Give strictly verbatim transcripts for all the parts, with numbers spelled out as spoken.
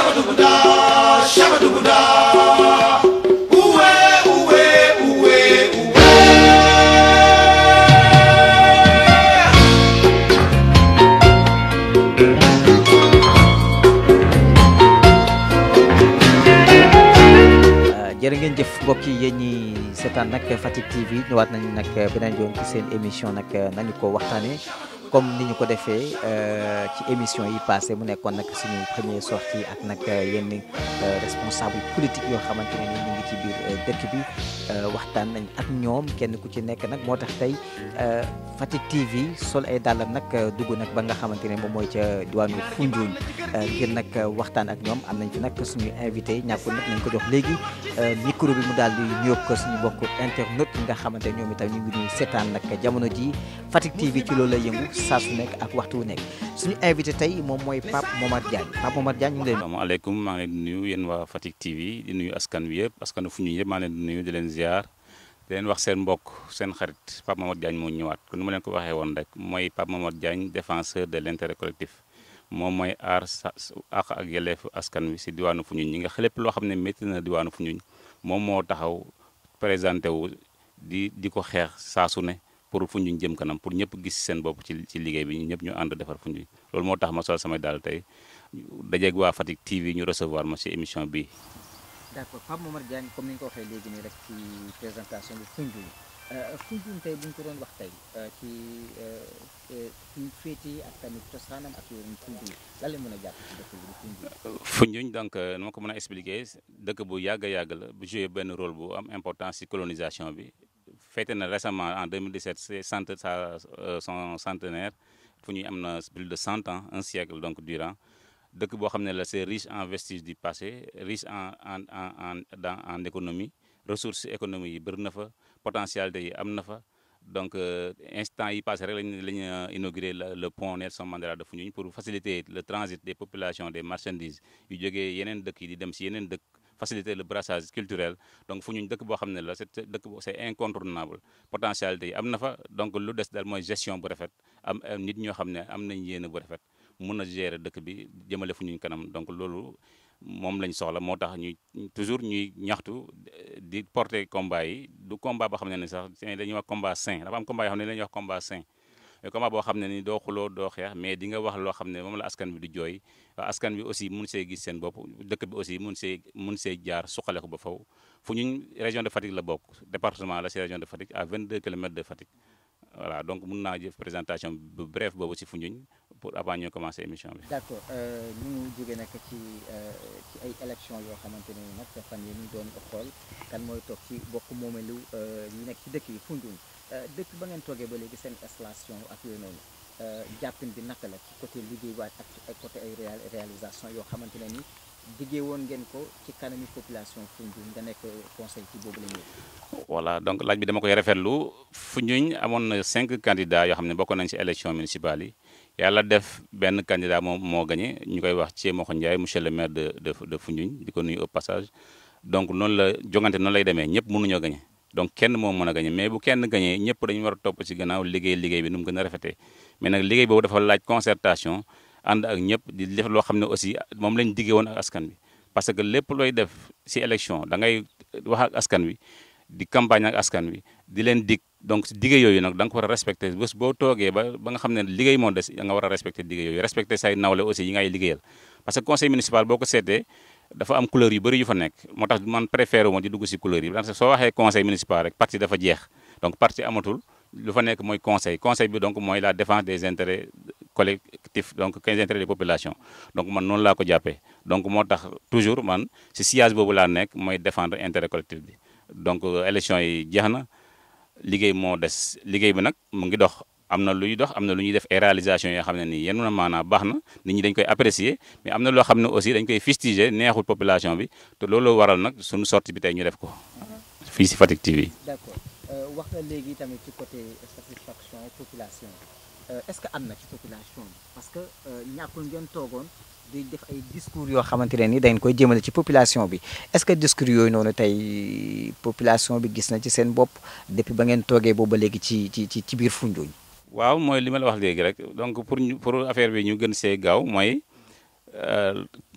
Shabadubuda, shabadubuda. Uwe, uwe, uwe, uwe. jërë ngeen jëf mbokk yi yéen ñi seetaan nag Fatick T V ñëwaat nañu nag beneen yoon ci seen émission nag nañu ko waxtaanee comme ni ñu ko defee ci émission yi passé mu nekkoon nag suñu première sortie ak nag yenn responsable politique yoo xamante ne ni ñu ngi ci biir dëkk bi waxtaan nañ ak ñoom kenn ku ci nekk nag moo tax tey Fatick T V sol ay dàllam nag dugg nag ba nga xamante ne moom mooy ca diwaanu Foundiougne ngir nag waxtaan ak ñoom am nañ fi nag suñu invité ñàkkul nag nañ ko jox léegi micro bi mu daal di nuyoog ko suñu bokk internet nga xamante ne ñoom itam ñu ngi ñuy seetaan nag jamono ji Fatick T V ci loolu lay yëngu saa su nekk ak waxtu wu nekk suñu invité tey moom mooy Pape Momar Diagne Pape Momar Diagne ñu ngi lay nuyu. asalaamaaleykum maa ngi leen di nuyu yéen waa Fatick T V di nuyu askan wi yëpp askanu Foundiougne yëpp maa ngi leen di nuyu di leen ziar di leen wax seen mbokk seen xarit Pape Momar Diagne moo ñëwaat kon ni ma leen ko waxee woon rek mooy Pape Momar Diagne défenseur de l' intérêt collectif moom mooy aar sa àq ak yelleefu askan wi si diwaanu Foundiougne ñi nga lépp loo xam ne métti na diwaanu Foundiougne moom moo taxaw présenté wu di di ko xeex saa su ne pour Foundiougne jëm kanam pour ñëpp gis seen bopp ci ci liggéey bi ñëpp ñu ànd defar Foundiougne loolu moo tax ma sol samay daal tey dajeeg waa Fatick T V ñu recevoir ma ci émission bi. d' accord Pape Momar Diagne comme ni nga ko waxee léegi nii rek ci présentation bi Foundiougne Foundiougne tey bu ñu ko doon wax tey ci ci féete ak tamit cosaanam ak yoonu Foundiougne lan la mën a jàpp ci dëkk bi di Foundiougne. Foundiougne donc nu ma ko mën a expliquer dëkk bu yàgg a yàgg la bu joué benn rôle bu am importance ci colonisation bi. fêté na récemment en deux mille dix-sept c'est cent sa son centenaire Foundiougne am na plus de cent ans un siècle donc durant dëkk boo xam ne la c'est riche en vestiges du passé riche en en en en en économie ressources économiques yi bëri na fa potentialité yi am na fa donc instant yi passé rek lañu la ñu inauguré le pont Nelson Mandela de Foundiougne pour faciliter le transit des populations des marchandises yu jógee yeneen dëkk yi di dem si yeneen dëkk faciliter le brassage culturel donc Foundiougne dëkk boo xam ne la c'est dëkk boo c'est incontournable potentialité yi am na fa donc lu des daal mooy gestion bu rafet am nit ñoo xam ne am nañ yéene bu rafet mun a gérer dëkk bi jëmale Foundiougne kanam donc loolu moom lañ soxla moo tax ñuy toujours ñuy ñaxtu di porter combat yi du combat boo xam ne ni sax dañuy wax combat sain dafa am combat yoo xam ne dañuy wax combat sain combat boo xam ne ni doo xuloo doo xeex mais di nga wax loo xam ne moom la askan bi di jooy askan bi aussi mun see gis seen bopp dëkk bi aussi mun see mun see jaar suqale ko ba faw Foundiougne région de Fatick la bokk département la si région de Fatick à vingt-deux kilomètres de Fatick voilà donc mun naa jëf présentation bu bref boobu si Foundiougne pour avant ñu commencer émission bi. d' accord ñu jógee nag ci ci ay élections yoo xamante ne nag fan yii ñu doon xool kan mooy toog ci bokk moomeelu yi nekk ci dëkk yi Foundiougne dëkk ba ngeen toogee ba léegi seen installation ak yooyu noonu jàppin bi naka la ci côté liggéey waat ak ay côté ay réalisation yoo xamante ne ni liggéey woon ngeen ko ci kanami population Foundiougne nga nekk conseil ci boobu la ñuy. voilà donc laaj bi dama koy rafetlu Foundiougne amoon na cinq candidats yoo xam ne bokkoon nañ ci élection municipale yi yàlla def benn candidat moom moo gagné ñu koy wax Thiemokho Ndiaye monsieur le maire de de de Foundiougne di ko nuyu au passage donc noonu la jongante noonu lay demee ñëpp mënuñoo gagné donc kenn moo mën a gagné mais bu kenn gagné ñëpp dañu war a topp ci gannaaw liggéey liggéey bi nu mu gën a rafetee mais nag liggéey boobu dafa laaj concertation ànd ak ñëpp di def loo xam ne aussi moom lañ diggee woon ak askan bi parce que lépp looy def ci élection da ngay wax ak askan wi di campagne ak askan wi di leen dig donc si liggéey yooyu nag da nga ko war a respecté bés boo toogee ba ba nga xam ne liggéey moo des da nga war a respecté liggéey yooyu respecté say nawle aussi yi ngay liggéeyal parce que conseil municipal boo ko seetee dafa am couleur yu bëri yu fa nekk moo tax man préféré moo di dugg si couleur yi parce que soo waxee conseil municipal rek parti dafa jeex donc parti amatul lu fa nekk mooy conseil conseil bi donc mooy la défense des intérêts collectifs donc quinze intérêts des populations donc man noonu laa ko jàppee donc moo tax toujours man si sillage boobu laa nekk mooy défendre intérêt collectif bi donc élection yi jeex na liggéey moo des liggéey bi nag mu ngi dox am na luy dox am na lu ñuy def ay réalisation yoo xam ne nii yenn na maanaam baax na nit ñi dañ koy apprécier mais am na loo xam ne aussi dañ koy fustiger neexul population bi te loolu waral nag suñu sortie bi tey ñu def ko fii si Fatick T V. d'accord wax nga léegi tamit ci côté satisfaction population est-ce que am na ci population bi parce que ñàkkul ngeen toogoon di def ay discours yoo xamante ne ni dañ koy jëmale ci population bi est-ce que discours yooyu noonu tey population bi gis na ci seen bopp depuis ba ngeen toogee boobu ba léegi ci ci ci ci biir Foundiougne. waaw mooy li ma la wax léegi rek donc pour ñu pour affaire bi ñu gën see gaaw mooy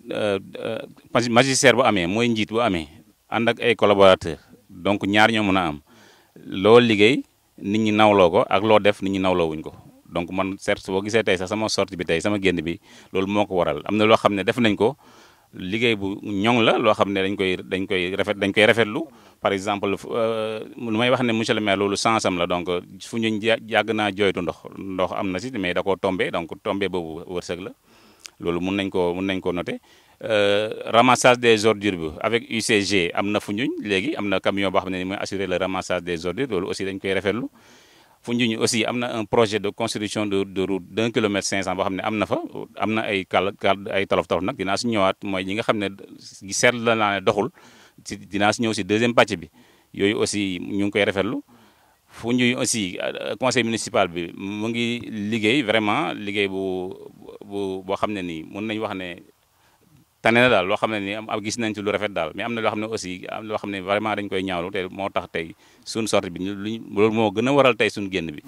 magistère bu amee mooy njiit bu amee ànd ak ay collaborateurs donc ñaar ñoo mën a am loo liggéey nit ñi nawloo ko ak loo def nit ñi nawloo wuñ ko donc man certes boo gisee tey sax sama sortie bi tey sama génn bi loolu moo ko waral am na loo xam ne def nañ ko liggéey bu ñoŋ la loo xam ne dañ koy dañ koy rafet dañ koy rafetlu par exemple lu may wax ne monsieur le maire loolu sens am la donc fu ñu yàgg naa jooytu ndox ndox am na si mais da koo tombé donc tombé boobu wërsëg la loolu mun nañ ko mun nañ ko noter ramassage des ordures bi avec U C G am na fu ñuñ léegi am na camion boo xam ne ni mooy assurer le ramassage des ordures loolu aussi dañ koy rafetlu Foundiougne aussi am na un projet de construction de de route d'un kilomètre cinq cent boo xam ne am na fa am na ay kàll kàll ay tolof tolof nag dinaa si ñëwaat mooy ñi nga xam ne seetlu la naa ne doxul si dinaa si ñëw si deuxième pàcc bi yooyu aussi ñu ngi koy rafetlu Foundiougne aussi conseil municipal bi mu ngi liggéey vraiment liggéey bu bu boo xam ne nii mën nañu wax ne tane na daal loo xam ne nii am gis nañ ci lu rafet daal mais am na loo xam ne aussi am loo xam ne vraiment dañ koy ñaawlu te moo tax tey suñu sortie bi luñ loolu moo gën a waral tey suñu génn bi.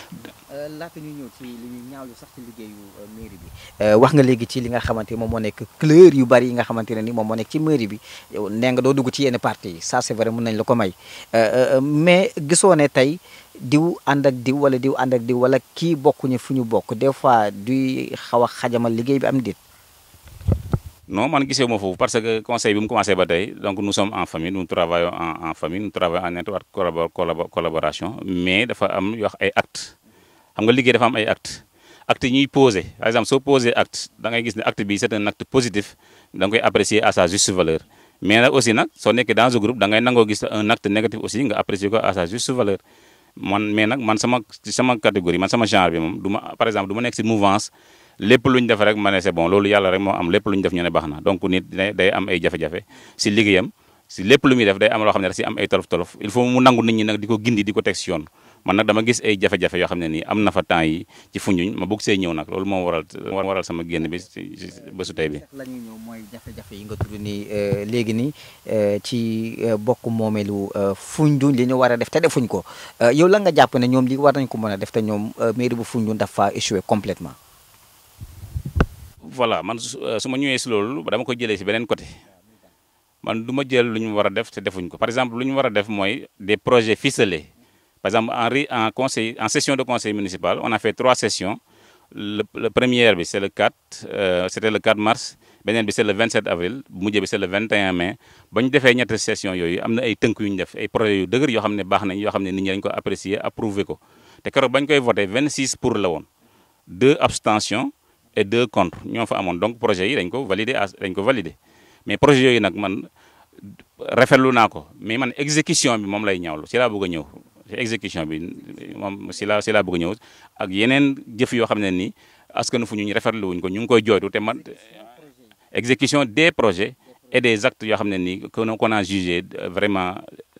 laata ñu ñëw ci li ñu ñaawlu sax ci liggéeyu mairie bi. wax nga léegi ci li nga xamante moom moo nekk couleur yu bari yi nga xamante ne ni moom moo nekk ci mairie bi yow nee nga doo dugg ci yenn parti yi ça c'est vrai mën nañ la ko may mais gisoo ne tey diw ànd ak diw wala diw ànd ak diw wala kii bokkuñu fu ñu bokk des fois duy xaw a xajamal liggéey bi am déet. Non, man gisee ma foofu parce que conseil bi mu commencé ba tey donc nous sommes en famille nous travaillons en en famille nous travaillons en étroite collaboration mais dafa am yoo ay actes xam nga liggéey dafa am ay actes actes yi ñuy posé par exemple soo posé acte da ngay gis ne acte bi c'est un acte positif da nga koy apprécier à sa juste valeur mais nag aussi nag soo nekkee dans un groupe da ngay nangoo gis un acte négatif aussi nga apprécier ko à sa juste valeur man mais nag man sama sama catégorie man sama genre bi moom du ma par exemple du ma nekk si mouvance. lépp lu ñu def rek ma ne c'est bon loolu yàlla rek moo am lépp lu ñu def ñu ne baax na donc nit day am ay jafe-jafe si liggéeyam si lépp lu muy def day am loo xam ne rek si am ay tolof-tolof il faut mu nangu nit ñi nag di ko gindi di ko teg si yoon man nag dama gis ay jafe-jafe yoo xam ne nii am na fa temps yi ci Foundiougne ma bëgg see ñëw nag loolu moo waral moo waral sama génn bi si bésu tey bi. la ñuy ñëw mooy jafe-jafe yi nga tudd nii léegi nii ci bokk moomeelu Foundiougne li ñu war a def te defuñ ko yow la nga jàpp ne ñoom li war nañ ko mën a def te ñoom mairie bu Foundiougne dafa échoué complètement. Voilà man su ma ñëwee si loolu dama ko jëlee si beneen côté man du ma jël lu ñu war a def te defuñ ko par exemple lu ñu war a def mooy des projets ficelés par exemple en en conseil en session de conseil municipal on a fait trois sessions le le première bi c'est le quatre euh, c'était le quatre mars beneen bi c'est le vingt-sept avril bu mujjee bi c'est le vingt et un mai ba ñu defee ñetti session yooyu am na ay tënk yu ñu def ay projets yu dëgër yoo xam ne baax nañ yoo xam ne nit ñi dañ ko apprécier approuver ko te keroog bañ koy voté vingt-six pour la woon deux abstentions et deux contre ñoo fa amoon donc projet yi dañ ko validé dañ ko validé mais projet yooyu nag man rafetlu naa ko mais man exécution bi moom lay ñaawlu si laa bëgg a ñëw exécution bi moom si laa si laa bëgg a ñëw ak yeneen jëf yoo xam ne nii askanu Foundiougne rafetlu wuñ ko ñu ngi koy jooytu te man exécution des projets et des actes yoo xam ne nii qu'on a jugé vraiment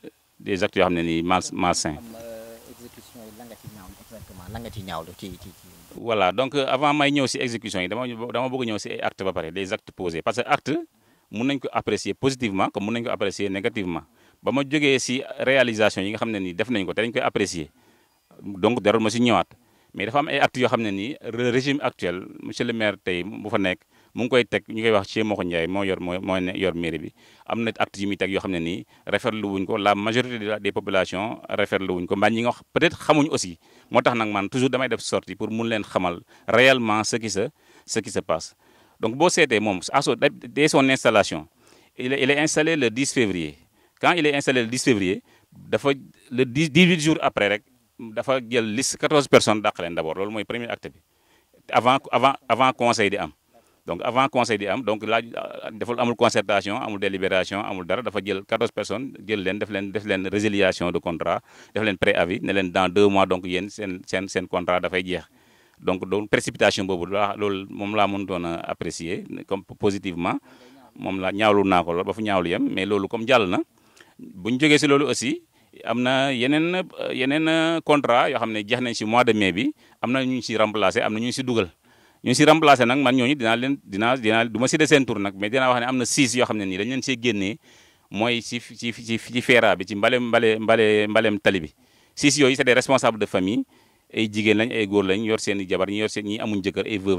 des actes yoo xam ne nii mal malsains. exécution yi la nga ci ñaawlu exactement la nga ci ñaawlu ci ci. Voilà donc avant may ñëw si exécution yi dama dama bëgg ñëw si ay actes ba pare des actes posés parce que acte mun nañ ko apprécier positivement comme mun nañ ko apprécier négativement ba ma jógee si réalisation yi nga xam ne nii def nañ ko te dañ koy apprécier donc darul ma si ñëwaat mais dafa am ay actes yoo xam ne nii le régime actuel monsieur le maire tey bu fa nekk mu ngi koy teg ñu koy wax Thie Mokho Ndiaye moo yor moo moo yor mairie bi am na actes yu muy teg yoo xam ne nii rafetlu wuñ ko la majorité des populations rafetlu wuñ ko mbaa ñi nga wax peut-être xamuñ aussi moo tax nag man toujours damay def sortie pour mun leen xamal réellement ce qui se ce qui se passe donc boo seetee moom aso dès son installation il est il est installé le dix février quand il est installé le dix février dafa le dix dix-huit jours après rek dafa jël liste quatorze personnes dàq leen d'abord loolu mooy premier acte bi avant avant avant conseil di am donc avant conseil di am donc laaj deful amul concertation amul délibération amul dara dafa jël quatorze personnes jël leen def leen def leen résiliation de contrat def leen préavis ne leen dans deux mois donc yéen seen seen seen contrat dafay jeex donc donc précipitation boobu la loolu moom laa mënutoon a apprécier comme positivement moom la ñaawlu naa ko lool ba fu ñaawlu yem mais loolu comme jàll na bu ñu jógee si loolu aussi am na yeneen yeneen contrat yoo xam ne jeex nañ si mois de mai bi am na ñu si remplacer am na ñu si dugal ñu si remplacé nag man ñooñu dinaa leen dinaa dinaa du ma si de seen tur nag mais dinaa wax ne am na six yoo xam ne nii dañu leen see génnee mooy si ci ci ci feera bi ci mbale mbale mbale mbalem tali bi six yooyu c'est des responsables de famille ay jigéen lañ ay góor lañ yor seen i jabar ñi yor seen ñi amuñ jëkkër ay veuve lañ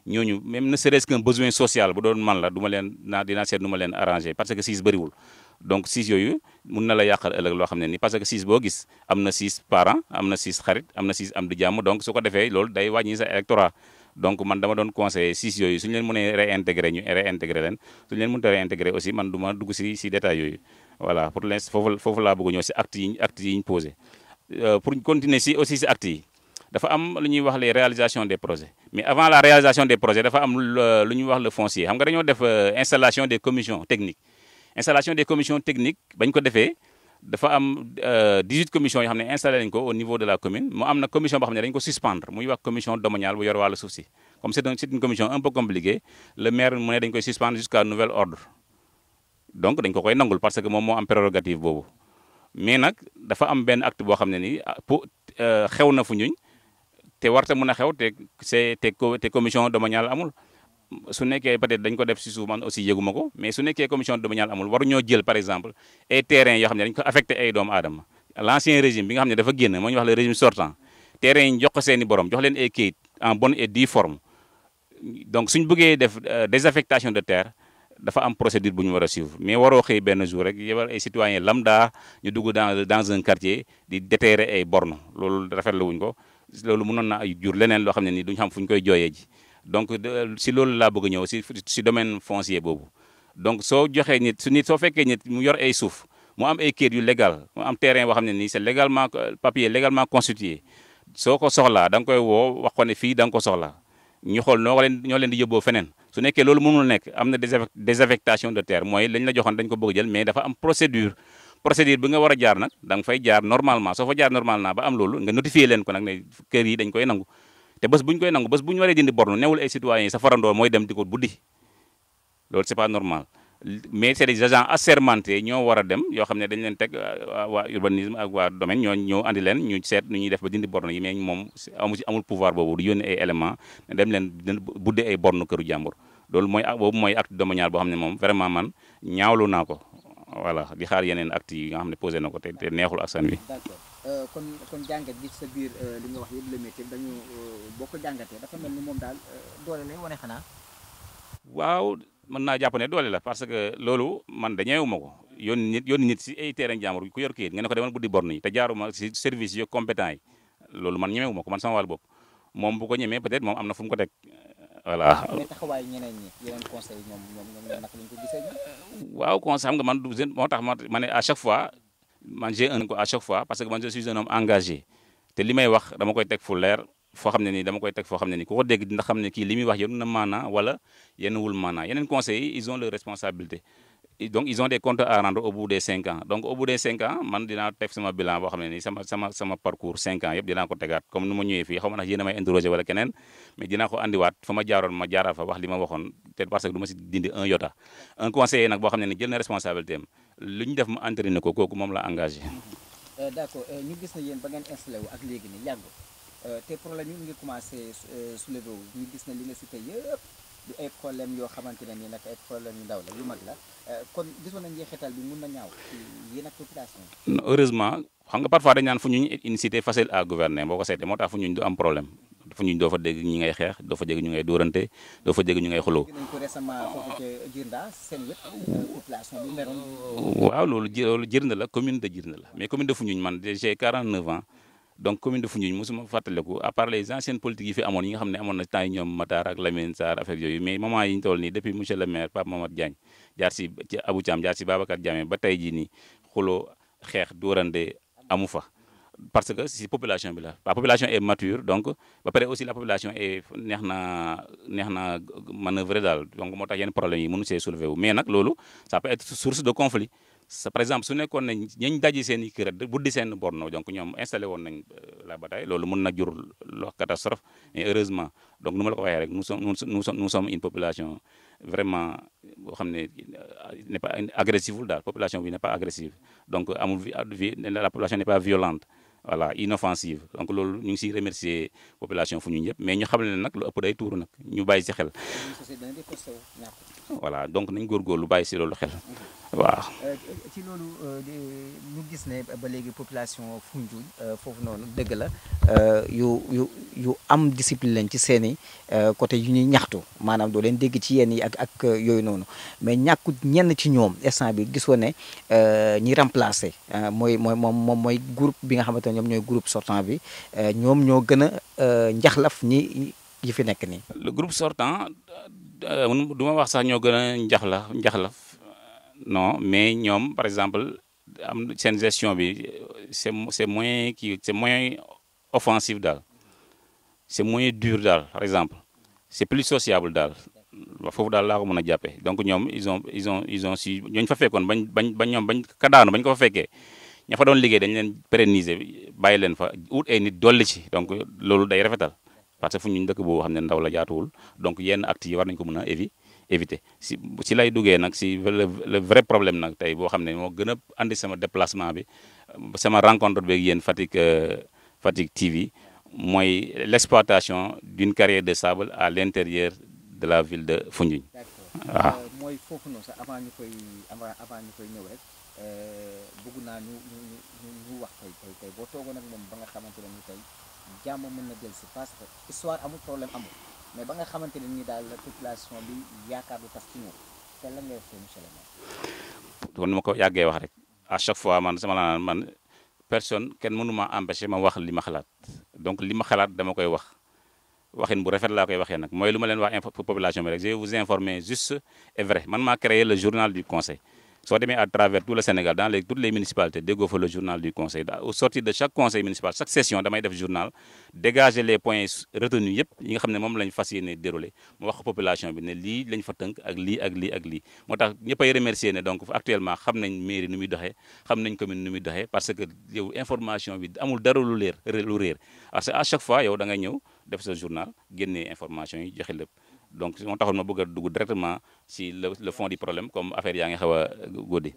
ñooñu même ne serait-ce qu'un besoin social bu doon man la du ma leen naa dinaa seet nu ma leen arrangé parce que siis bëriwul donc siis yooyu mun na la yàqal ëllëg loo xam ne ni parce que siis boo gis am na siis parents am na siis xarit am na siis am di jàmm donc su ko defee loolu day wàññi sa électorat donc man dama doon conseiller siis yooyu suñu leen mënee réintégrer ñu réintégrer leen suñu leen mënta réintégrer aussi man du ma dugg si si détails yooyu voilà pour l'instant foofu foofu laa bëgg ñëw si actes yi actes yi ñu posé pour continuer si aussi si actes yi dafa am lu ñuy wax les réalisations des projets mais avant la réalisation des projets dafa am lu ñuy wax le foncier xam nga dañoo def installation des commissions techniques installation des commissions techniques bañ ko defee dafa am dix-huit commissions yoo xam ne installé nañu ko au niveau de la commune mu am na commission boo xam ne dañu ko suspendre muy wax commission domaniale bu yor wàllu suuf si comme c'est un c'est une commission un peu compliquée le maire mu ne dañu koy suspendre jusqu'à nouvel ordre donc dañ ko koy nangul parce que moom moo am prérogative boobu mais nag dafa am benn acte boo xam ne nii pour xew na fu ñuñ te warta mën a xew te c'est te te commission domaniale amul su nekkee peut-être dañ ko def si suuf man aussi yëguma ko mais su nekkee commission domaniale amul waru ñoo jël par exemple ay terrains yoo xam ne dañ ko affecté ay doomu aadama l'ancien régime bi nga xam ne dafa génn moo ñu wax le régime sortant terrains yi ñu jox ko seen i borom jox leen ay kayit en bonne et due forme donc suñ bëggee def désaffectation de terre dafa am procédure bu ñu war a suivre mais waroo xëy benn jour rek yebal ay citoyens lambda ñu dugg dans dans un quartier di déterrer ay bornes loolu rafetlu wuñ ko loolu mënoon na ay jur leneen loo xam ne ni duñ xam fu ñu koy jooyee ji donc si loolu laa bëgg a ñëw si si domaine foncier boobu donc soo joxee nit su nit soo fekkee nit mu yor ay suuf mu am ay kayit yu légal mu am terrain boo xam ne nii c'est légalement papier légalement constitué soo ko soxlaa da nga koy woo wax ko ne fii da nga ko soxlaa ñu xool noo leen ñoo leen di yóbboo feneen su nekkee loolu mënul nekk am na désaffectation de terre mooy lañ la joxoon dañ ko bëgg jël mais dafa am procédure procédure bi nga war a jaar nag da nga fay jaar normalement soo fa jaar normalement ba am loolu nga notifier leen ko nag ne kër yi dañ koy nangu te bés bu ñu koy nangu bés bu ñu waree dindi borne newul ay citoyens sa farandoo mooy dem di ko buddi loolu c'est pas normal mais c'est des agents assermentés ñoo war a dem yoo xam ne dañ leen teg waa urbanisme ak waa domaine ñoo ñëw andi leen ñu seet nu ñuy def ba dindi borne yi mais moom amu ci amul pouvoir boobu du yónni ay éléments dem leen buddi ay borne këru jàmbur loolu mooy boobu mooy acte domanial boo xam ne moom vraiment man ñaawlu naa ko voilà di xaar yeneen actes yi nga xam ne posé na ko te te neexul askan wi. d'accord kon kon jàngat gi sa biir li nga wax yëpp la métier dañu boo ko jàngatee dafa mel ni moom daal doole lay wane xanaa. waaw mën naa jàpp ne doole la parce que loolu man da ñeewuma ko yónni nit yónni nit si ay terrain jàmbur ku yor kayit nga ne ko demal buddi borne yi te jaaruma si service yo compétent yi loolu man ñemewuma ko man sama wàll bopp moom bu ko ñemee peut-être moom am na fu mu ko teg voilà. mais taxawaay ñeneen ñi yeneen conseil ñoom ñoom ñoom naka lañ ko gisee ñoom. waaw conseil xam nga man du moo tax ma ne à chaque fois man j'ai un ko à chaque fois parce que man je suis un homme engagé te li may wax dama koy teg fu leer foo xam ne nii dama koy teg foo xam ne nii ku ko dégg dina xam ne kii li muy wax yenu na maanaa wala yenn wul maanaa yeneen conseils yi ils ont leur responsabilité donc ils ont des comptes à rendre au bout des cinq ans donc au bout des cinq ans man dinaa teg sama bilan boo xam ne nii sama sama sama parcours cinq ans yëpp dinaa ko tegaat comme ni ma ñëwee fii xaw ma nag yéen a may interroger wala keneen mais dinaa ko andiwaat fa ma jaaroon ma jaaraat fa wax li ma waxoon te parce que du ma si dindi un iota un conseiller nag boo xam ne ni jël na responsabilité am lu ñu def ma entériné ko kooku moom la engagé. d'accord ñu gis na yéen ba ngeen installé wu ak léegi ni yàgg te problème yi ngi commencé soulever wu ñu gis na li nga cité yëpp du ay problème yoo xamante ne nii nag ay problème yu ndaw la yu mag la kon gisoon nañ njeexital bi mun na ñaaw yéen ak population yi. heureusement xam nga parfois dañ naan fu ñuñ une cité facile à gouverner boo ko seetee moo tax fu ñuñ du am problème fu ñuñ doo fa dégg ñi ngay xeex doo fa dégg ñu ngay dóorante doo fa dégg ñu ngay xuloo. gis nañ ko récemment foofu ca Djirnda seen wet population bi meroon. waaw loolu ji loolu Djirnda la commune de Djirnda la mais commune de Foundiougne man j'ai quarante-neuf ans donc commune de Foundiougne mosuma fàttaliku à part les anciennes politiques yi fi amoon yi nga xam ne amoon na temps yi ñoom Matar ak Lamine Sarr affaire yooyu mais moment yi ñu toll nii depuis monsieur le maire Pape Mamadou Diagne jaar si ci Abou Thiam jaar si Babacar Diamé ba tey jii nii xuloo xeex dóorante amu fa parce que si population bi la la population est mature donc ba pare aussi la population est neex na neex na manœuvrer daal donc moo tax yenn problème yi mënu see soulever wu mais nag loolu ça peut être source de conflit par exemple su nekkoon ne ñañ daji seen i kër buddi seen borno donc ñoom installé woon nañ la bataille loolu mën na jur loo catastrophe mais heureusement donc nu ma la ko waxee rek nous sommes nous sommes nous sommes une population vraiment boo xam ne n'est pas agressive daal population bi n'est pas agressive donc amul vi la population n'est pas violente voilà inoffensive donc loolu ñu ngi siy remercier population fu ñu ñëpp mais ñu xam ne nag lu ëpp day tuuru nag ñu bàyyi si xel voilà donc nañ góorgóorlu bàyyi si loolu xel waaw. ci loolu ñu gis ne ba léegi population Foundiougne foofu noonu dëgg la yu yu yu am discipline lañ ci seen i côté yu ñuy ñaxtu maanaam doo leen dégg ci yenn yi ak ak yooyu noonu mais ñàkkut ñenn ci ñoom instant bi gisoo ne ñi remplacé mooy mooy moom moom mooy groupe bi nga xamante ne ñoom ñooy groupe sortant bi ñoom ñoo gën a njaxlaf ñi yi fi nekk nii. le groupe sortant du ma wax sax ñoo gën a njaxla njaxlaf non mais ñoom par exemple am seen gestion bi c'est c'est moins kii c'est moins offensif daal c'est moins dur daal par exemple c'est plus sociable daal foofu daal laa ko mën a jàppee donc ñoom ils ont ils ont ils ont si ñooñu fa fekkoon bañ bañ bañ ñoom bañ ka daanu bañ ko fa fekkee ña fa doon liggéey dañ leen pérenniser bàyyi leen fa ut ay nit dolli ci donc loolu day rafetal parce que fu ñu dëkk boobu xam ne ndaw la jaatuwul donc yenn actes yi war nañu ko mën a évi éviter si si lay duggee nag si le le vrai problème nag tey boo xam ne moo gën a andi sama déplacement bi sama rencontre beeg yéen Fatick Fatick T V mooy l'exploitation d'une carrière de sable à l'intérieur de la ville de Foundiougne. waaw mooy foofu noonu sax avant ñu koy avant ñu koy ñëw rek bëgg naa ñu ñu ñu wax tey tey tey boo toogoon ak moom ba nga xamante ne ni tey jàmm mën na jël si parce que histoire amul problème amul mais ba nga xamante ne ni daal la population bi yaakaar lu tas ci ñoom te lan ngay wax monsieur le maire. kon ni ma ko yàggee wax rek à chaque fois man sama la man personne kenn mënu ma empêcher ma wax li ma xalaat donc li ma xalaat dama koy wax waxin bu rafet laa koy waxee nag mooy lu ma leen wax info population bi rek je vais vous informer juste et vrai man maa créé le journal du conseil. soo demee à travers tout le Sénégal dans les toutes les municipalités déggoo fa le journal du conseil au sortir de chaque conseil municipal chaque session damay def journal dégager les points retenus yëpp yi nga xam ne moom lañ fas yéene déroulé mu wax population bi ne lii lañ fa tënk ak lii ak lii ak lii moo tax ñëpp ay remercier ne donc actuellement xam nañ mairie nu muy doxee xam nañ commune nu muy doxee parce que yow information bi amul dara lu leer lu réer parce que à chaque fois yow da ngay ñëw def sa journal génnee information yi joxe lépp donc moo taxoon ma bëgg a dugg directement si le le fond du problème comme affaire yaa ngi xaw a góode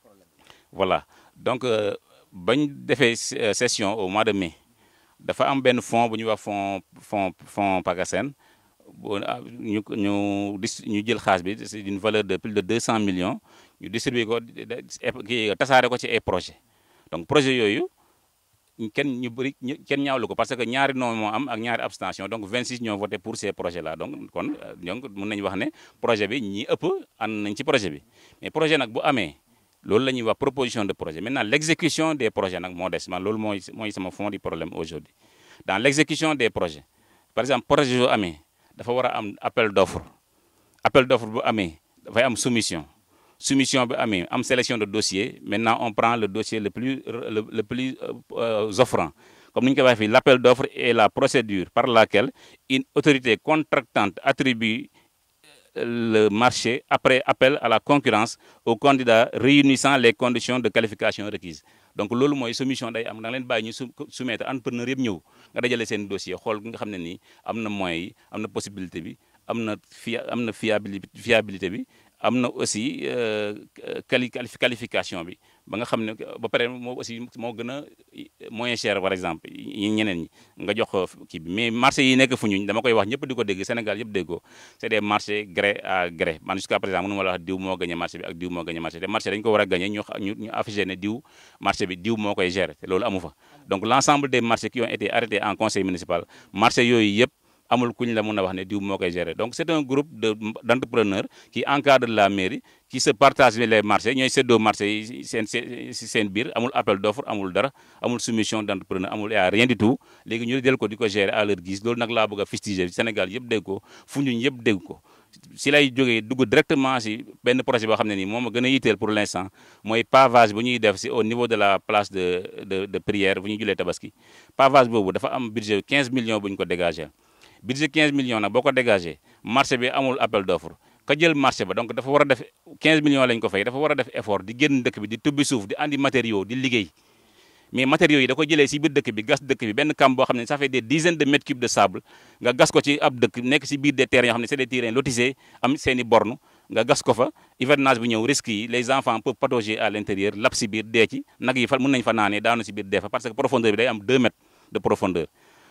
voilà donc bañ defee session au mois de mai dafa am benn fonds bu ñuy wax fonds fonds fonds PACASEN bu ñu ñu dis ñu jël xaalis bi c'est d'une valeur de plus de deux cent millions ñu distribuer ko kii tasaare ko ci ay projets donc projet yooyu kenn ñu bëri kenn ñaawlu ko parce que ñaari non moo am ak ñaari abstention donc vingt-six ñoo voté pour ces projets là donc kon donc mën nañu wax ne projet bi ñi ëpp ànd nañ ci projet bi mais projet nag bu amee loolu la ñuy wax proposition de projet maintenant l'exécution des projets nag moo des man loolu mooy mooy sama fond du problème aujourd'hui dans l'exécution des projets par exemple projet yu amee dafa war a am appel d'offre appel d'offre bu amee dafay am soumission soumission bi amee am sélection de dossiers maintenant on prend le dossier le plus le, le plus euh, offrant comme ni ñu koy waxee fii l'appel d'offre est la procédure par laquelle une autorité contractante attribue le marché après appel à la concurrence aux candidats réunissant les conditions de qualification requises donc loolu mooy soumission day am da nga leen bàyyi ñu soumettre entrepreneur yëpp ñëw nga dajale seen dossier xool nga xam ne nii am na moyens yi am na possibilité bi am na fi am na fiabilité fiabilité bi am na aussi quali qualification bi ba nga xam ne ba pare moo aussi moo gën a moyen cher par exemple yi ñeneen ñi nga jox kii bi mais marché yi nekk fu ñuñ dama koy wax ñëpp di ko dégg Sénégal yëpp déggoo c'est des marchés gré à gré man jusqu'à présent mënu ma la wax diw moo gagné marché bi ak diw moo gagné marché te marché dañu ko war a gagné ñu ñu ñu affiché ne diw marché bi diw moo koy gérer te loolu amu fa donc l'ensemble des marchés qui ont été arrêtés en conseil municipal marché yooyu yëpp amul kuñ la mën a wax ne diw moo koy gérer donc c'est un groupe de d'entrepreneurs qui encadre la mairie qui se partagent les marchés ñooy seddoo marché yi seen seen biir amul appel d'offre amul dara amul soumission d'entrepreneur amul y a rien du tout léegi ñu jël ko di ko gérer à leur guise loolu nag laa bëgg a fustiger Sénégal yëpp dégg ko Foundiougne yëpp dégg ko si lay jógee dugg directement si benn projet boo xam ne nii moom a gën a yitteel pour l'instant mooy pavage bu ñuy def si au niveau de la place de de de prière bu ñuy julee tabaski pavage boobu dafa am budget quinze millions bu ñu ko dégager budget quinze millions nag boo ko dégagé marché bi amul appel d'offre ka jël marché ba donc dafa war a def quinze millions lañ ko fay dafa war a def effort di génn dëkk bi di tubbi suuf di andi matériaux di liggéey mais matériaux yi da ko jëlee si biir dëkk bi gas dëkk bi benn camp boo xam ne ça fait des dizaines de mètres cubes de sable nga gas ko ci ab dëkk nekk si biir des terrains yoo xam ne c'est des terrains lotissés am seen i bornes nga gas ko fa hivernage bi ñëw risques yi les enfants peuvent patauger à l'intérieur lap si biir dee ci nag yi fa mën nañ fa naanee daanu si biir dee fa parce que profondeur bi day am deux mètres de profondeur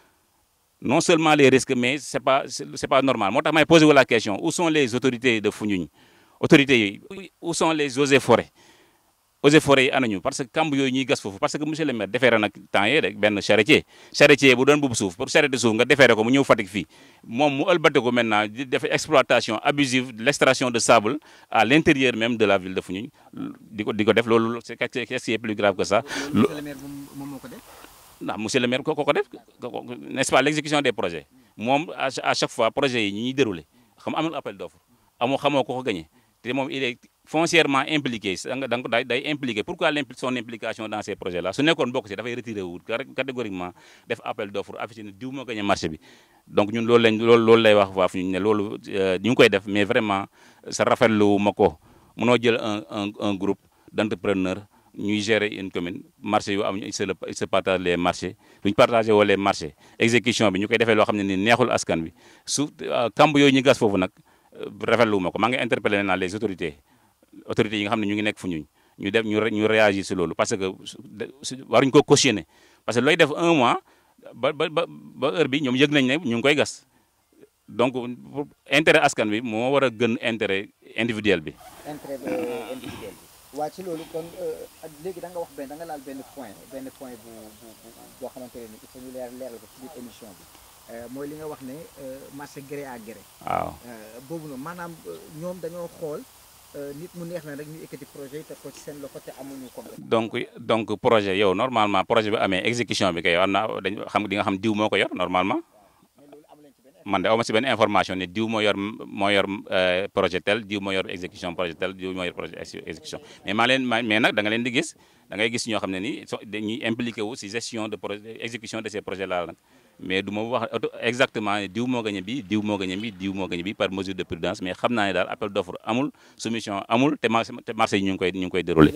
non seulement les risques mais c'est pas c'est pas normal moo tax may poser wu la question où sont les autorités de Foundiougne autorités yi où sont les eaux et forêts eaux et forêts yi anañu parce que kamb yooyu ñuy gas foofu parce que monsieur le maire defeere nag temps yii rek benn charretier charretier bu doon bubu suuf pour charretier suuf nga defeere ko mu ñëw Fatick fii moom mu ëlbate ko maintenant di def exploitation abusive de l'extraction de sable à l'intérieur même de la ville de Foundiougne di ko di ko def loolu c'est qu'est-ce qui est plus grave que ça. monsieur le maire moom moo ko def. ndax monsieur le maire ko ko def n'est-ce pas l'exécution des projets moom à chaque fois projet yi ñu ñuy déroulé xam amul appel d'offre amoo xamoo ko ko gagné te moom il est foncièrement impliqué da nga da nga day impliqué pourquoi son implication dans ces projets là su nekkoon bokk si dafay retiré wu catégoriquement def appel d'offre affiché ne diw moo gagné marché bi donc ñun loolu lañ loolu loolu lay wax waa fu ñu ne loolu ñu ngi koy def mais vraiment sa rafetlu ma ko mënoo jël un un un groupe d'entrepreneurs ñuy gérer une commune marché yu am il se partage les marchés duñ partagé woo les marchés exécution bi ñu koy defee loo xam ne ni neexul askan bi su kamb yooyu ñu gas foofu nag rafetlu ma ko maa ngi interpellé naa les autorités autorités yi nga xam ne ñu ngi nekk fu ñuñ ñu def ñu ñu réagir si loolu parce que waruñ ko cautionner parce que looy def un mois ba ba ba heure bi ñoom yëg nañ ne ñu ngi koy gas donc intérêt askan bi moo war a gën intérêt individuel bi. intérêt individuel bi waa ci loolu kon léegi da nga wax benn da nga laal benn point benn point bu bu boo xamante ne il faut ñu leer leeral ko ci biir émission bi. mooy li nga wax ne marché gré à gré. waaw boobu noonu maanaam ñoom dañoo xool nit mu neex na rek ñu ekkati projet yi te ko ci seen loxo te amuñu ko. donc donc projet yow normalement projet bi amee exécution bi kay am na dañ xam di nga xam diw moo ko yor normalement man de aw ma si benn information ne diw moo yor moo yor projet tel diw moo yor exécution projet tel diw moo yor projet exécution mais maa leen mais nag da nga leen di gis da ngay gis ñoo xam ne nii dañuy impliqué wu si gestion de projet exécution de ces projets là nag. mais du ma wax exactement diw moo gagné bi diw moo gagné bi diw moo gagné bi par mesure de prudence mais xam naa ne daal appel d'offre amul soumission amul te marché yi ñu ngi koy ñu ngi koy déroulé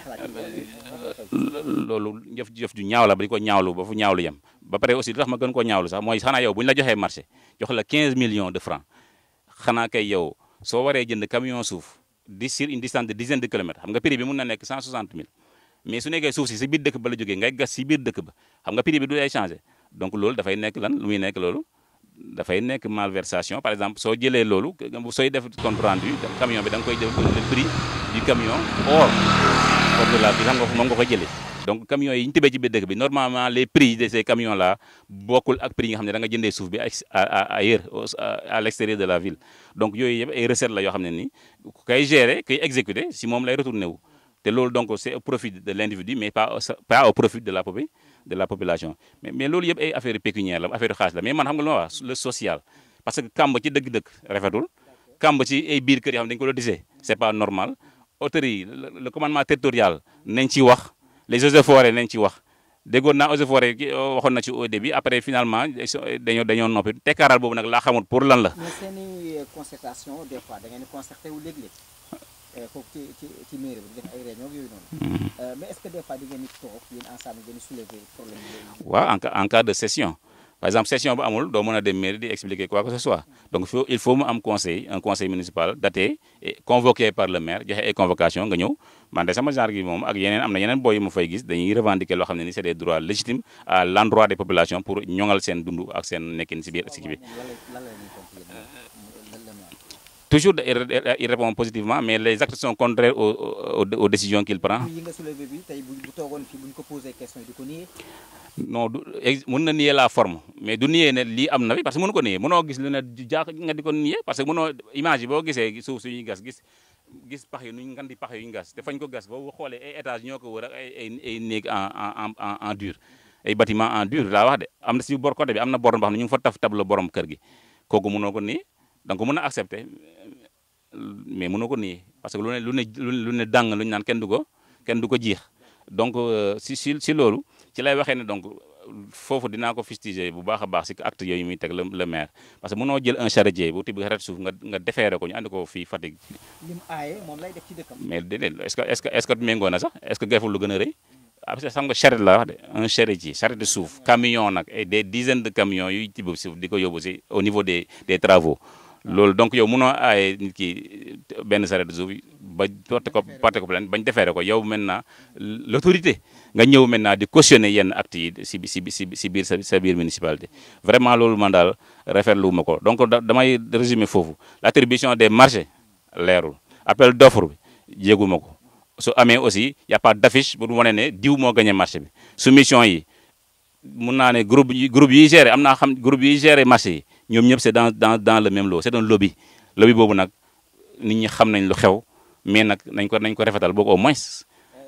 loolu jëf jëf ju ñaaw la ba di ko ñaawlu ba fu ñaawlu yem ba pare aussi li tax ma gën koo ñaawlu sax mooy xanaa yow bu ñu la joxee marché jox la quinze millions de francs xanaa kay yow soo waree jënd camion suuf di sur une distance de dizaine de kilomètres xam nga prix bi mun na nekk cent soixante mille mais su nekkee suuf si si biir dëkk ba la jógee ngay gas si biir dëkk ba xam nga prix bi du day changé donc loolu dafay nekk lan lu muy nekk loolu dafay nekk malversation par exemple soo jëlee loolu sooy def compte rendu camion bi da nga koy jël le prix du camion hors hors de la ville xam nga moom nga koy jëlee donc camions yi ñu tibee ci biir dëkk bi normalement les prix de ces camions là bokkul ak prix yi nga xam ne da nga jëndee suuf bi ailleurs à l'extérieur de la ville donc yooyu yëpp ay recettes la yoo xam ne ni kay gérer kay exécuter si moom lay retourné wu te loolu donc c'est au profit de l'individu mais pas pas au profit de la population de la population mais mais loolu yëpp ay affaire pécuniaire la affaire xaalis la mais man xam nga lu ma wax le social parce que kamb ci dëgg-dëgg rafetul kamb ci ay biir kër yoo xam ne dañu ko lotissé c'est pas normal autorité yi le commandement territorial nañ ci wax les eaux et forêts nañ ci wax déggoon naa eaux et forêts waxoon na ci au début après finalement dañoo dañoo noppi tekkaaral boobu nag laa xamul pour lan la. mais seeni concertation des fois da ngeen di concerté wu léeg-léeg foofu ci ci ci mairie bi def ay réunion yooyu noonu. mais est-ce que des fois di ngeen di toog yéen ensemble ngeen di soulever problème yooyu. waaw en cas en cas de session par exemple session bu amul doo mën a dem mairie di expliquer quoi que ce soit donc faut il faut mu am conseil un conseil municipal daté et convoqué par le maire joxe ay convocation nga ñëw man de sama genre gi moom ak yeneen am na yeneen boy yu ma fay gis dañuy revendiquer loo xam ne ni c'est des droits légitimes à l'endroit des populations pour ñoŋal seen dund ak seen nekkin si biir si biir. Toujours, il répond positivement, mais les actes sont contraires aux, aux, aux décisions qu'il prend. Non, mën na nier la forme mais du nier ne lii am na fi parce que mënu ko nier mënoo gis lu ne jaax nga di ko nier parce que mënoo image yi boo gisee suuf suñuy gas gis gis pax yi nuñ ngan di pax yu ñu gas te fañ ko gas boo xoolee ay étages ñoo ko wër ak ay ay ay néeg en en en en dur ay bâtiment en dur laa wax de am na si bor côté bi am na borom boo xam ne ñu ngi fa taf tableau borom kër gi kooku mënoo ko nier donc mën a accepter mais mënoo ko nier parce que lu ne lu ne lu ne dàng lu ñu naan kenn du ko kenn du ko jiix donc si si si loolu ci lay waxee ne donc foofu dinaa ko fustiger bu baax a baax si acte yooyu muy teg le maire parce que mënoo jël un charretier bu tibb xaret suuf nga nga defeere ko ñu andi ko fii Fatick. lim aaye moom lay def ci dëkkam. mais déedéet est-ce que est-ce que est-ce que méngoo na sax est-ce que deful lu gën a rëy parce que xam nga charrette la wax de un charretier charrette de suuf camion nag et des dizaines de camions yuy tibb suuf di ko yóbbu si au niveau des des travaux. loolu donc yow mënoo aaye nit ki benn charrette de suuf ba porté ko porté ko plainte bañ defeere ko yow maintenant l'autorité nga ñëw maintenant di cautionner yenn actes yi si si si si biir sa biir municipalité vraiment loolu man daal rafetlu ma ko donc damay résumer foofu l'attribution des marchés leerul appel d'offre bi yéeguma ko su amee aussi y a pas d'affiche bu wane ne diw moo gagné marché bi soumission yi mun naa ne groupe yi groupe yi géré am naa xam groupe yi géré marché yi ñoom ñëpp c'est dans dans dans le même lot c'est un lobby lobby boobu nag nit ñi xam nañ lu xew mais nag nañ ko nañ ko rafetal boog au moins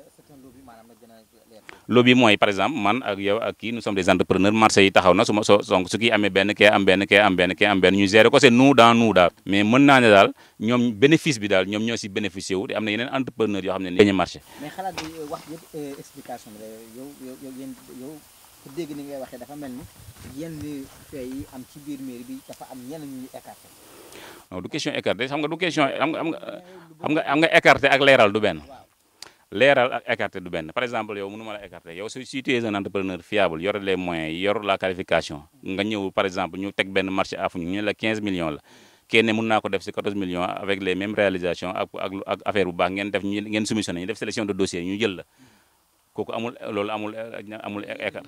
lobby mooy par exemple man ak yow ak kii nous sommes des entrepreneurs marché yi taxaw na su ma so donc su kii amee benn kee am benn kee am benn kee am benn ñu gérer ko c'est nous dans nous daal mais mën naa ne daal ñoom bénéfice bi daal ñoom ñoo si bénéficié wu te am na yeneen entrepreneurs yoo xam ne gagné marché. mais xalaat bi wax yëpp explication bi la yow yow yow yéen yow ku dégg ni ngay waxee dafa mel ni yenn fee yi am ci biir mairie bi dafa am ñenn ñu écarté. non du question écarté xam nga du question xam nga xam nga xam nga écarté ak leeral du benn. leeral ak écarté du benn par exemple yow mënu ma la écarté yow si tu es un entrepreneur fiable yor les moyens yor la qualification nga ñëw par exemple ñu teg benn marché à Foundiougne ñu ne la quinze millions la kenn mën naa ko def si quatorze millions avec les mêmes réalisations ak ak ak affaire bu baax ngeen def ñu ngeen soumissionné ñu def sélection de dossier ñu jël la kooku amul loolu amul amul écarté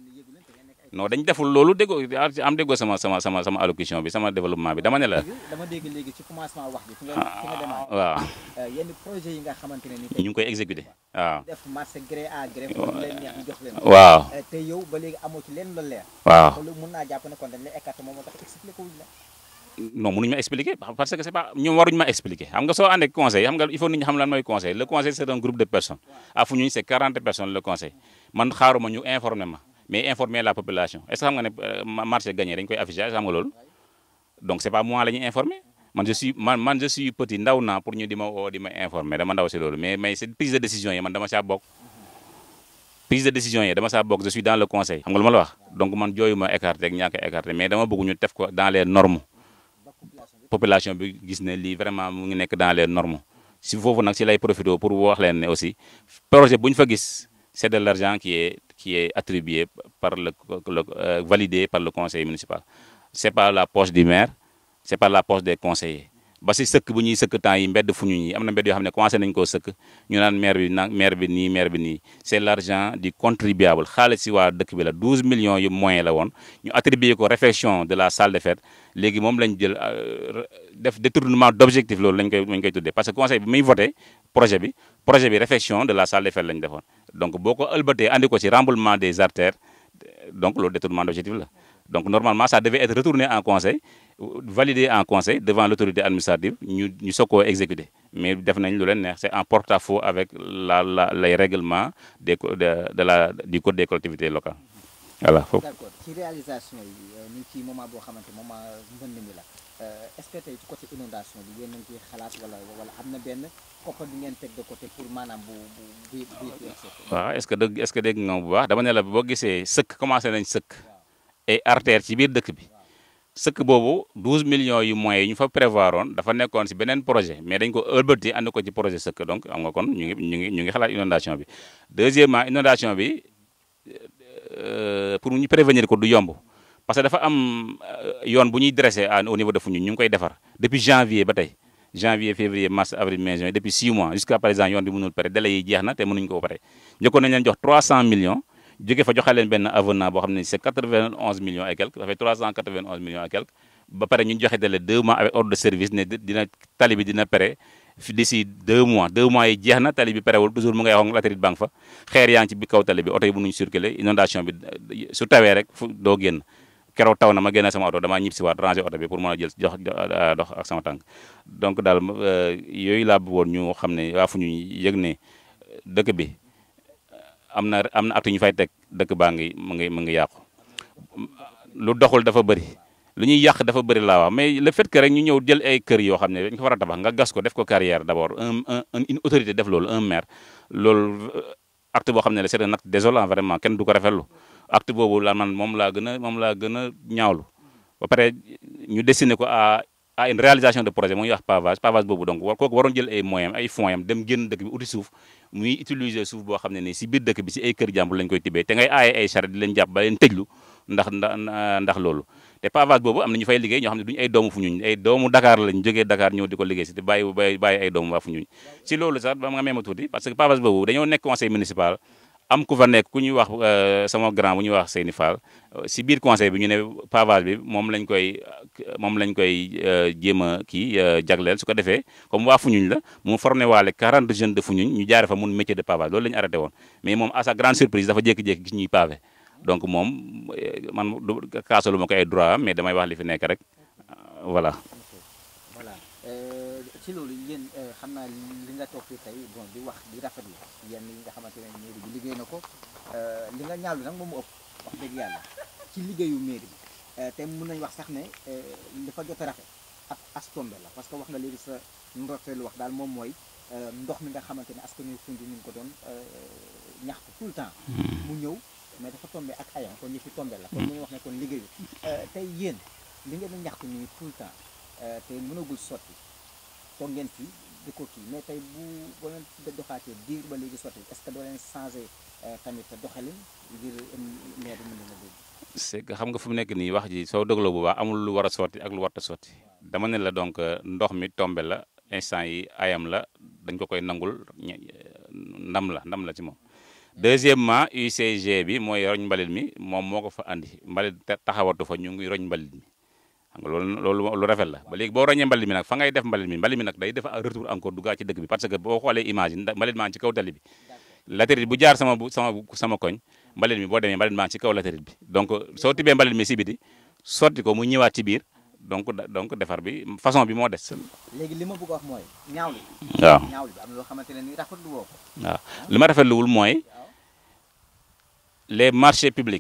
non dañ deful loolu déggoo am déggoo sama sama sama sama allocution bi sama développement bi dama ne la. dama dégg léegi ci commencement wax bi. fi nga fi nga démarré. waaw. yenn projet yi nga xamante ne ni. ñu ngi koy exécuté waaw. def marché gré à gré. pour ñu leen neex ñu jox leen. waaw. te yow ba léegi amoo ci leen lu leer. waaw loolu mun naa jàpp ne kon dañ lay écarté moom moo tax expliqué wuñ la. non mënuñu ma expliquer parce que c'est pas ñoom waruñu ma expliquer xam nga soo àndee conseil xam nga il faut nit ñi xam lan mooy conseil le conseil c'est un groupe de personnes à Foundiougne c'est quarante personnes le conseil man xaaruma ñu informer ma mais informer la population est-ce que xam nga ne marché gagné dañ koy afficher xam nga loolu donc c'est pas moi la ñuy informer man je suis man man je suis petit ndaw naa pour ñu di ma woo di ma informer dama ndaw si loolu mais mais c'est prise de décision yi man dama saa bokk prise de décision yi dama saa bokk je suis dans le conseil xam nga lu ma la wax donc man jooyu ma écarté ak ñàkk a écarté mais dama bëgg ñu def ko dans les normes population bi gis ne lii vraiment mu ngi nekk dans les normes si foofu nag si lay profité pour wax leen ne aussi projet bu ñu fa gis c'est de l'argent qui est qui est attribué par le, le euh, validé par le conseil municipal c'est pas la poche du maire c'est pas la poche des conseillers ba si sëkk bu ñuy sëkk temps yi mbedd Foundiougne yi am na mbedd yoo xam ne commencé nañu koo sëkk ñu naan maire bi na maire bi nii maire bi nii c'est l'argent du contribuable xaalis si waa dëkk bi la douze millions yu moyen la woon ñu attribué ko réfection de la salle de fête léegi moom lañ jël def détournement d'objectif loolu lañ koy lañ koy tuddee parce que conseil bi muy voté projet bi projet bi réfection de la salle de fête lañ defoon donc boo ko ëlbatee andi ko ci remboulement des artères donc loolu détournement d'objectif la donc normalement ça devait être retourné en conseil validé en conseil devant l'autorité administrative ñu ñu soog koo exécuter mais def nañ lu leen neex c'est en porte-à-faux avec la la les règlements des de de la du code des collectivités locales voilà foofu. d'accord ci réalisation yi ñu ngi ci moment boo xamante moment mbënd mi la est-ce que tey ci côté inondation bi yéen a ngi ciy xalaat wala wala am na benn koppar bi ngeen teg de côté pour maanaam bu bu bu bu. waaw est-ce que dëgg est-ce que dégg nga bu baax dama ne la boo gisee sëkk commencé nañ sëkk ay artères ci biir dëkk bi. sëkk boobu douze millions yu moyens yi ñu fa prévoir woon dafa nekkoon si beneen projet mais dañ ko ëlbati ànd ko ci projet sëkk donc am nga kon ñu ngi ñu ngi ñu ngi xalaat inondation bi deuxièmement inondation bi pour ñu prévenir ko du yomb parce que dafa am yoon bu ñuy dressé au niveau de Foundiougne ñu ngi koy defar depuis janvier ba tey janvier février mars avril mai juin depuis six mois jusqu'à présent yoon bi mënul pare délai yi jeex na te mënuñu ko pare njëkkoon nañ leen jox trois cents millions jóge fa joxe leen benn avenant boo xam ne c'est quatre-vingt-onze millions et quelques ça fait trois cent quatre-vingt-onze millions et quelques ba pare ñu joxe délai deux mois avec ordre de service ne dina tali bi dina pare d'ici deux mois deux mois yi jeex na tali bi parewul toujours mu ngay wax latérite banque fa xeer yaa ngi ci bi kaw tali bi oto yi mënuñu circuler inondation bi su tawee rek fu doo génn keroog taw na ma génne sama oto damaa ñib si waat ranger oto bi pour mën a jël jox dox ak sama tànk donc daal yooyu laa bëggoon ñu xam ne waa fu ñu yëg ne dëkk bi am na am na acte ñu fay teg dëkk baa ngi mu ngi mu ngi yàqu lu doxul dafa bëri lu ñuy yàq dafa bëri laa wax mais le fait que rek ñu ñëw jël ay kër yoo xam ne dañ ko war a tabax nga gas ko def ko carrière d'abord un un une autorité def loolu un maire loolu acte boo xam ne c'est un acte désolant vraiment kenn du ko rafetlu acte boobu la man moom laa gën a moom laa gën a ñaawlu ba pare ñu destiné ko à à une réalisation de projet mooy wax pavage pavage boobu donc war kooku waroon jël ay moyens ay fonds yam dem génn dëkk bi uti suuf muy utiliser suuf boo xam ne nii si biir dëkk bi si ay kër jàmbur lañ koy tibbee te ngay aaye ay charrette di leen jàpp ba leen tëjlu ndax ndax loolu te pavage boobu am na ñu fay liggéey ñoo xam ne duñu ay doomu Foundiougne ay doomu Dakar lañ jógee Dakar ñëw di ko liggéey si te bàyyi bàyyi bàyyi ay doomu waa Foundiougne si loolu sax ba nga même tuuti parce que pavage boobu dañoo nekk conseil municipal am ku fa nekk ku ñuy wax sama grand bu ñuy wax Seyni Fall si biir conseil bi ñu ne pavage bi moom lañ koy moom lañ koy jéem a kii jagleel su ko defee comme waa Foundiougne la mu formé waale quarante jeunes de Foundiougne ñu jaare fa mun métier de pavage loolu la ñu arrêté woon mais moom à sa grande surprise dafa jékki-jékki gis ñuy pavé donc moom man du kaasalu ma ko ay droit mais damay wax li fi nekk rek voilà. voilà ci loolu yéen xam naa li nga toog fii tey bon di wax di rafetlu yenn yi nga xamante ne mairie bi liggéey na ko li nga ñaalu nag moom mu ëpp wax dëgg yàlla ci liggéeyu mairie bi te mën nañ wax sax ne dafa jot a rafet ak as tombe la parce que wax nga léegi sa ndorteelu wax daal moom mooy ndox mi nga xamante ne askan wi Foundiougne ñu ngi ko doon ñaxtu tout le temps mu ñëw mais dafa tombé ak ayam kon ñi fi tombé la kon ñu wax ne kon liggéeyu tey yéen li ngeen di ñaxtu nii tout le temps te mënagul sotti toog ngeen fi di ko kii mais tey bu boo leen doxaatee diir ba léegi sotti est-ce que doo leen changé tamit doxalin ngir maire bi mën na dégg. c'est que xam nga fu mu nekk nii wax ji soo dégloo bu baax amul lu war a sotti ak lu warta sotti dama ne la donc ndox mi tombé la instant yi ayam la dañ ko koy nangul ndam la ndam la ci moom. deuxièmement U C G bi mooy roñ mbalit mi moom moo ko fa andi mbalit taxawatu fa ñu ngi roñ mbalit mi. xam nga loolu loolu lu rafet la ba léegi boo roñee mbalit mi nag fa ngay def mbalit mi mbalit mi nag day def retour encore duggaa ci dëkk bi parce que boo xoolee image yi mbalit maa ngi ci kaw tali bi latérite bu jaar sama bu sama sama koñ mbalit mi boo demee mbalit maa ngi ci kaw latérite bi donc soo tibbee mbalit mi si biti sotti ko mu ñëwaat ci biir donc donc defar bi façon bi moo des. léegi li ma bëgg a wax mooy ñaawlu. waaw ñaawlu bi am na loo xamante ne ni rafetlu woo ko. waaw li ma rafetluwul mooy les marchés publics.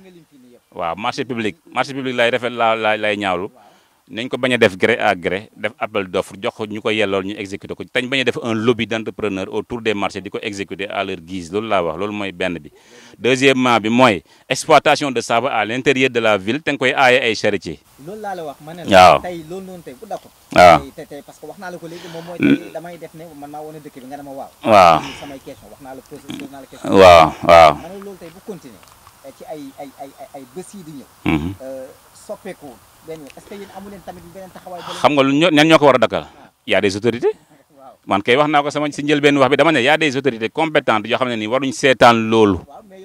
waaw marché public marché public lay rafet la la lay ñaawlu nañ ko bañ a def gré à gré def appel d'offre jox ko ñu ko yellool ñu exécuter ko tañ bañ a def un lobby d'entrepreneurs autour des marchés di ko exécuter à leur guise loolu laa wax loolu mooy benn bi. deuxièmement bi mooy exploitation de sable à l'intérieur de la ville te nga koy aaye ay charretiers. loolu laa la wax ma ne waaw tey loolu noonu tey bu d'accord. waaw tey tey parce que wax naa la ko léegi moom mooy tey damay def ne man maa wane dëkk bi nga ne ma waaw. waaw samay question wax naa la posé naa la question. waaw waaw. ma ne loolu tey bu continuer ci ay ay ay ay bés yi di ñëw. soppeeku benn est-ce que yéen amu leen tamit beneen taxawaay. xam nga lu ñoo ñan ñoo ko war a dakkal y a des autorités man kay wax naa ko sama si njëlbeen wax bi dama ne y a des autorités compétentes yoo xam ne nii waruñ seetaan loolu.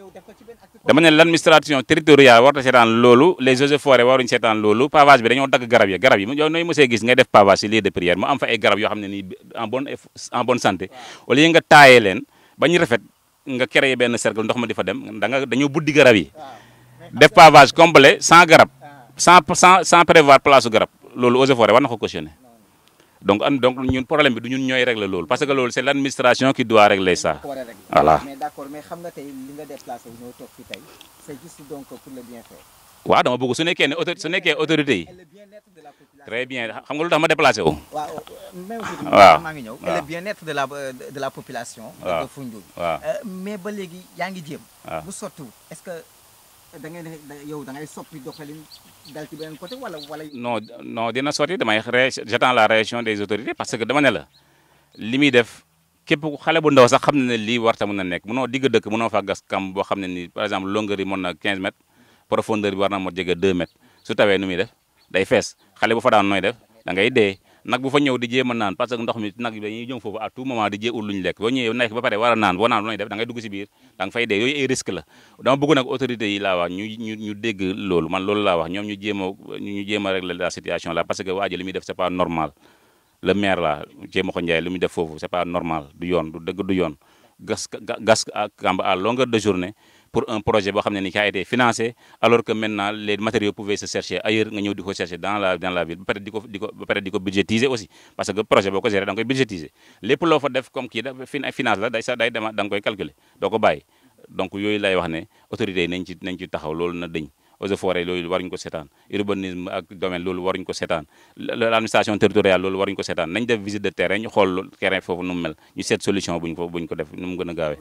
dama ne l'administration territoriale warta seetaan loolu les eaux et forêts waruñ seetaan loolu pavage bi dañoo dagg garab ya garab yi yow nooy mosee gis ngay def pavage si lieu de prière mu am fa ay garab yoo xam ne nii en bonne en bonne santé au lieu nga taayee leen ba ñu rafet nga créé benn cercle ndox ma di fa dem da nga dañoo buddi garab yi def pavage complet sans garab sans sans sans prévoir place su garab loolu eaux et forêts war na ko cautionner donc an donc ñun problème bi du ñun ñooy régler loolu parce que loolu c'est l'administration qui doit régler ça. voilà mais d'accord mais xam nga tey li nga déplacé wu ñoo toog fi tey c'est juste donc pour le bienfait. waaw dama bëgg su nekkee ne autorité su nekkee autorité yi très bien xam nga lu tax ma déplacé wu. waaw même aussi. waaw maa ngi ñëw et le bien-être de la de la population. waaw de Foundiougne. waaw mais ba léegi yaa ngi jéem. waaw bu sottiwul est-ce que da ngay yow da ngay soppi doxalin dal ci beneen côté wala wala. non non dina sotti damay ré j'attends la réaction des autorités parce que dama ne la li muy def képp xale bu ndaw sax xam na ne lii warta mën na nekk mënoo digg dëkk mënoo fa gas kam boo xam ne ni par exemple longueur yi mën na quinze mètres profondeur bi war na moo jege deux mètres su tawee nu muy def day fees xale bu fa daan nooy def da ngay dee nag bu fa ñëw di jéem a naan parce que ndox mi nag dañuy jëm foofu à tout moment di jee ut lu ñu lekk boo ñëwee nekk ba pare war a naan boo naan nooy def da ngay dugg si biir da nga fay dee yooyu ay risque la dama bëgg nag autorités yi laa wax ñu ñu ñu dégg loolu man loolu laa wax ñoom ñu jéem a ñu jéem a régler la situation là parce que waa ji li muy def c'est pas normal le maire là jéem a ko Ndiaye li muy def foofu c'est pas normal du yoon du dëgg du yoon gas gas kamb à longueur de journée pour un projet boo xam ne ni qui a été financé alors que maintenant les matériaux pouvaient se chercher ailleurs nga ñëw di ko chercher dans la dans la ville ba pare di ko di ko ba pare di ko budgétiser aussi parce que projet boo ko gérer da nga koy budgétiser lépp loo fa def comme kii da finance la day sax day dema da nga koy calculer doo ko bàyyi donc yooyu lay wax ne autorités yi nañ ci nañ ci taxaw loolu na dëñ eaux et forêts loolu waruñu ko seetaan urbanisme ak domaine loolu waruñu ko seetaan l'administration territoriale loolu waruñu ko seetaan nañ def visite de terrain ñu xool terrain foofu nu mu mel ñu seet solution buñ ko buñ ko def nu mu gën a gaawee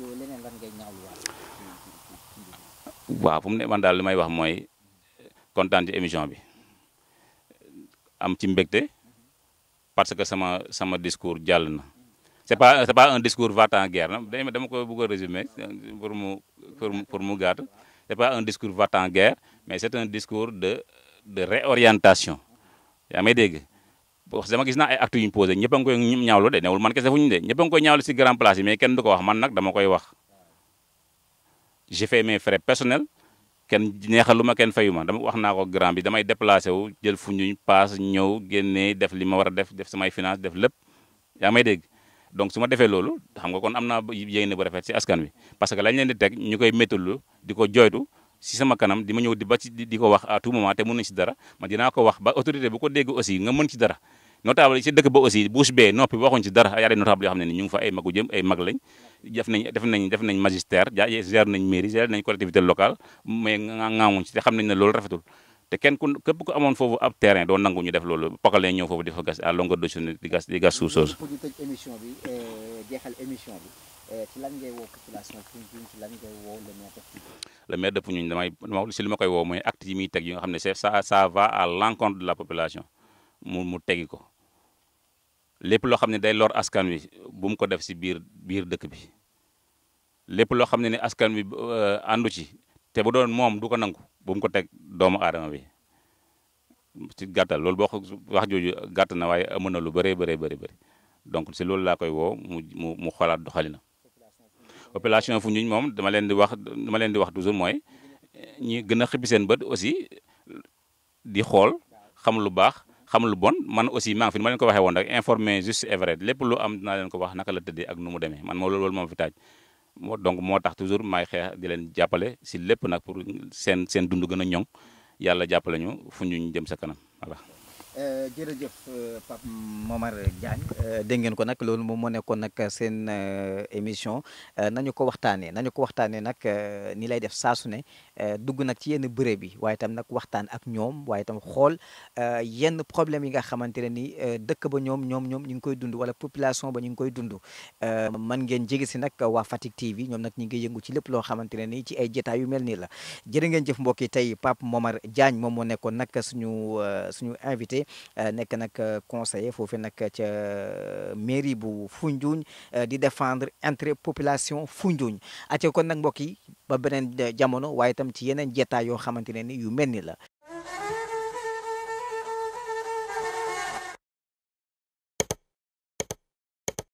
waaw fu mu ne man daal li may wax mooy kontaan ci émission bi am ci mbégte parce que sama sama discours jàll na c'est pas c'est pas un discours va-t-en-guerre na dama ko bëgg a résumer pour mu pour mu pour mu gàtt c'est pas un discours va-t-en-guerre mais c'est un discours de de réorientation yaa may dégg dama gis naa ay actes yu ñu posé ñëpp a ngi koy ñaawlu de newul man kese fu ñu de ñëpp a ngi koy ñaawlu si grand place yi mais kenn du ko wax man nag dama koy wax j'ai fait mes frais personnels kenn neexalu ma kenn fayu ma dama wax naa ko grand bi damay déplacé wu jël Foundiougne paas ñëw génnee def li ma war a def def samay finance def lépp yaa may dégg donc su ma defee loolu xam nga kon am naa yéene bu rafet si askan wi parce que lañ leen di teg ñu koy méttalu di ko jooytu si sama kanam di ma ñëw di ba ci di ko wax à tout moment te mën nañ si dara ma dinaa ko wax ba autorité bu ko dégg aussi nga mën ci dara notable yi si dëkk ba aussi bouche bee noppi waxuñ ci dara y a des notables yoo xam ne ni ñu ngi fa ay magu jëm ay mag lañ def nañ def nañ def nañ magistère ja gère nañ mairie gère nañ collectivité locale mais nga ngaawuñ ci te xam nañ ne loolu rafetul te kenn ku képp ku amoon foofu ab terrain doo nangu ñu def loolu pokal leen ñëw foofu di fa gas à longueur de journée di gas di gas suuf soosu. pour ñu tëj émission bi jeexal émission bi ci lan ngay woo population Foundiougne ci lan ngay woo le maire de Foundiougne. le maire de Foundiougne damay si li ma koy woo mooy acte yi muy teg yi nga xam ne c'est ça ça va à l'encontre de la population mu mu tegi ko lépp loo xam ne day lor askan wi bu mu ko def si biir biir dëkk bi lépp loo xam ne ni askan wi àndu ci te bu doon moom du ko nangu bu mu ko teg doomu aadama bi ci gàttal loolu boo ko wax jooju gàtt na waaye amoon na lu bëree bëree bëri bëri donc si loolu laa koy woo mu mu mu xoolaat doxalina population Foundiougne moom dama leen di wax dama leen di wax toujours mooy ñi gën a xippi seen bët aussi di xool xam lu baax xam lu bon man aussi maa ngi fi ma leen ko waxee woon rek informé juste et vrai lépp lu am dinaa leen ko wax naka la tëddee ak nu mu demee man moo loolu moom fi taaj moo donc moo tax toujours maay xeex di leen jàppale si lépp nag pour seen seen dund gën a ñoŋ yàlla jàppale ñu Foundiougne jëm sa kanam voilà. jërëjëf Pape Momar Diagne dégg ngeen ko nag loolu moom moo nekkoon nag seen émission nañu ko waxtaanee nañu ko waxtaanee nag ni lay def saa su ne dugg nag ci yenn bërëb bi waaye itam nag waxtaan ak ñoom waaye itam xool yenn problème yi nga xamante ne ni dëkk ba ñoom ñoom ñoom ñu ngi koy dund wala population ba ñu ngi koy dund man ngeen jege si nag waa Fatick T V ñoom nag ñu ngi yëngu ci lépp loo xamante ne ni ci ay jotaay yu mel nii la jërë ngeen jëf mbokk yi tey Pape Momar Diagne moom moo nekkoon nag suñu suñu invité nekk nag conseiller foofu nag ca mairie bu Foundiougne di défendre intérêt population Foundiougne ace kon nag mbokk yi ba beneen jamono waaye itam ci yeneen jeetaay yoo xamante ne ni yu mel ni la